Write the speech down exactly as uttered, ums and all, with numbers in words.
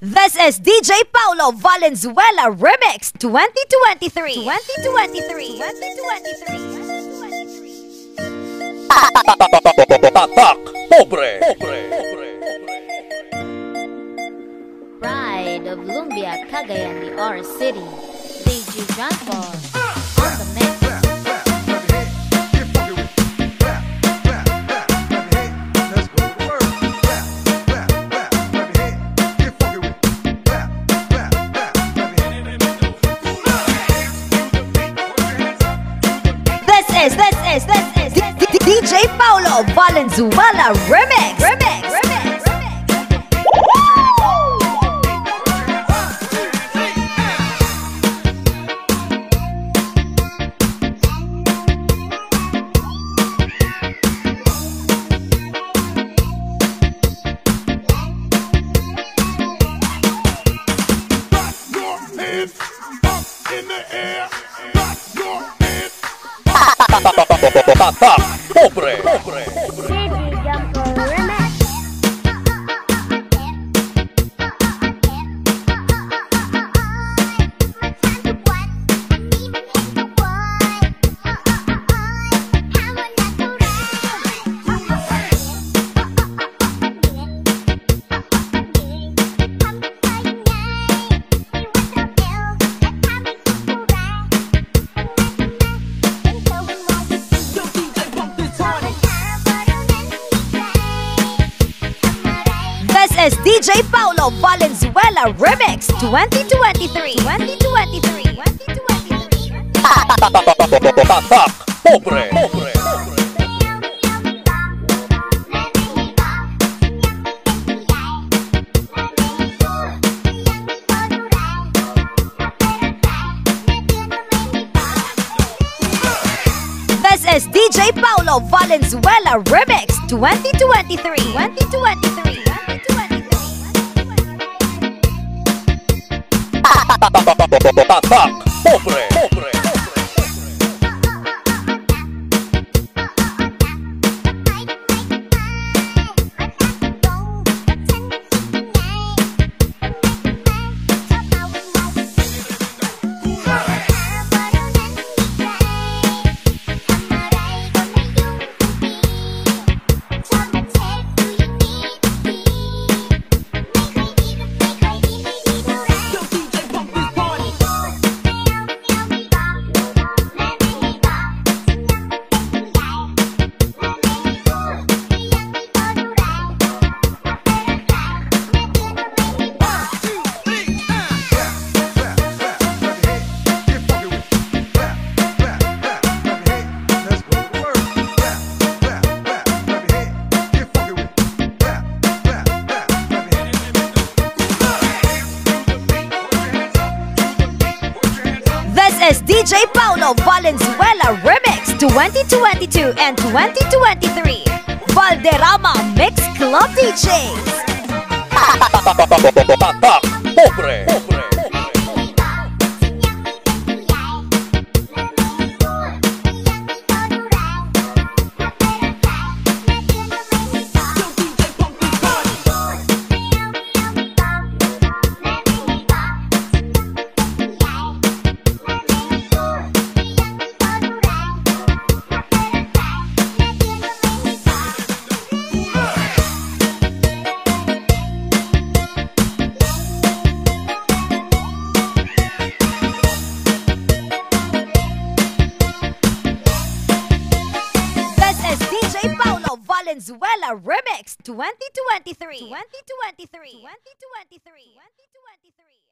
This is D J Paulo Valenzuela Remix twenty twenty-three. twenty twenty-three. twenty twenty-three. Tatak, pobre, pobre, pobre. Pride of Lumbia, Cagayan de Oro City. D J John Paul on the mix. This is, this is, this is D J Paulo Valenzuela Remix. Remix. Remix. Tatak, pobre, pobre, pobre. This is D J Paulo Valenzuela Remix twenty twenty-three. twenty twenty-three. twenty twenty-three. Tatak, pobre, pobre, pobre. This is D J Paulo Valenzuela Remix twenty twenty-three. twenty twenty-three. Tatak, pobre, pobre. This is D J Paulo Valenzuela Remix twenty twenty-two and twenty twenty-three. Valderrama Mix Club D Js. Tatak, pobre, pobre. Valenzuela Remix twenty twenty-three. twenty twenty-three. twenty twenty-three. twenty twenty-three.